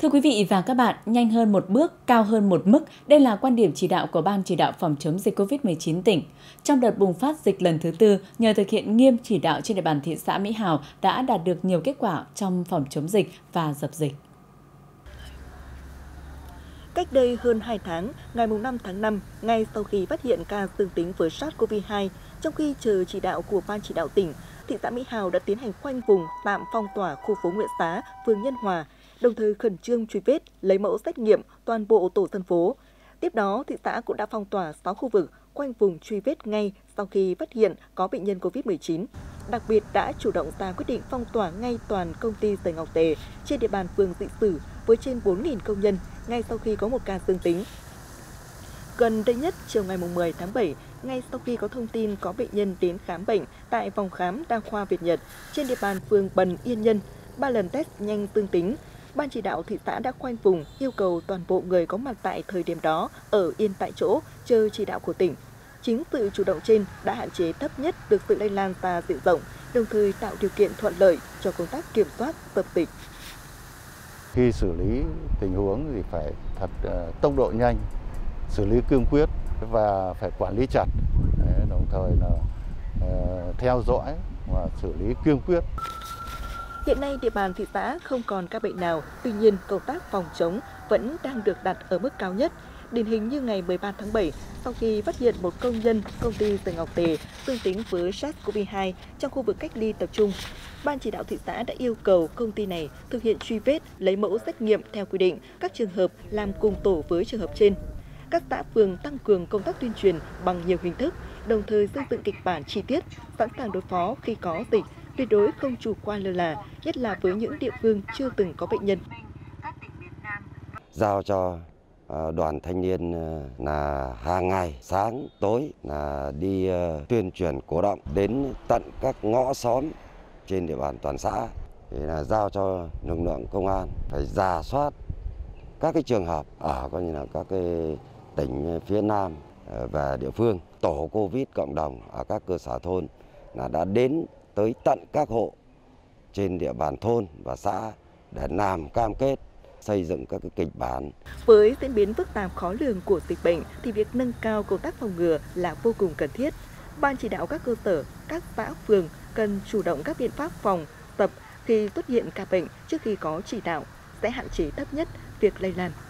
quý vị và các bạn, nhanh hơn một bước, cao hơn một mức, đây là quan điểm chỉ đạo của Ban chỉ đạo phòng chống dịch COVID-19 tỉnh. Trong đợt bùng phát dịch lần thứ tư, nhờ thực hiện nghiêm chỉ đạo trên địa bàn thị xã Mỹ Hào đã đạt được nhiều kết quả trong phòng chống dịch và dập dịch. Cách đây hơn 2 tháng, ngày 5 tháng 5, ngay sau khi phát hiện ca dương tính với SARS-CoV-2, trong khi chờ chỉ đạo của Ban chỉ đạo tỉnh, thị xã Mỹ Hào đã tiến hành khoanh vùng tạm phong tỏa khu phố Nguyễn Xá, phường Nhân Hòa, đồng thời khẩn trương truy vết, lấy mẫu xét nghiệm toàn bộ tổ dân phố. Tiếp đó, thị xã cũng đã phong tỏa 6 khu vực, khoanh vùng truy vết ngay sau khi phát hiện có bệnh nhân COVID-19. Đặc biệt đã chủ động ra quyết định phong tỏa ngay toàn công ty Sài Ngọc Tề trên địa bàn phường Dị Sử với trên 4.000 công nhân ngay sau khi có một ca dương tính. Gần đây nhất, chiều ngày 10 tháng 7, ngay sau khi có thông tin có bệnh nhân đến khám bệnh tại phòng khám đa khoa Việt Nhật trên địa bàn phường Bần Yên Nhân, 3 lần test nhanh dương tính, Ban chỉ đạo thị xã đã khoanh vùng yêu cầu toàn bộ người có mặt tại thời điểm đó ở yên tại chỗ chờ chỉ đạo của tỉnh. Chính sự chủ động trên đã hạn chế thấp nhất được sự lây lan ra diện rộng, đồng thời tạo điều kiện thuận lợi cho công tác kiểm soát dập dịch. Khi xử lý tình huống thì phải thật tốc độ nhanh, xử lý cương quyết và phải quản lý chặt, đồng thời là theo dõi và xử lý cương quyết. Hiện nay địa bàn thị xã không còn các bệnh nào, tuy nhiên công tác phòng chống vẫn đang được đặt ở mức cao nhất. Điển hình như ngày 13 tháng 7, sau khi phát hiện một công nhân công ty Sài Ngọc Tề dương tính với SARS-CoV-2 trong khu vực cách ly tập trung, Ban chỉ đạo thị xã đã yêu cầu công ty này thực hiện truy vết, lấy mẫu xét nghiệm theo quy định các trường hợp làm cùng tổ với trường hợp trên. Các xã phường tăng cường công tác tuyên truyền bằng nhiều hình thức, đồng thời xây dựng kịch bản chi tiết, sẵn sàng đối phó khi có dịch, tuyệt đối không chủ quan lơ là, nhất là với những địa phương chưa từng có bệnh nhân. Giao cho đoàn thanh niên là hàng ngày sáng tối là đi tuyên truyền cổ động đến tận các ngõ xóm trên địa bàn toàn xã, thì là giao cho lực lượng công an phải rà soát các cái trường hợp ở coi như là các cái tỉnh phía Nam và địa phương. Tổ Covid cộng đồng ở các cơ sở thôn là đã đến tới tận các hộ trên địa bàn thôn và xã để làm cam kết xây dựng các cái kịch bản. Với diễn biến phức tạp khó lường của dịch bệnh thì việc nâng cao công tác phòng ngừa là vô cùng cần thiết. Ban chỉ đạo các cơ sở, các xã phường cần chủ động các biện pháp phòng, tập khi xuất hiện ca bệnh trước khi có chỉ đạo, sẽ hạn chế thấp nhất việc lây lan.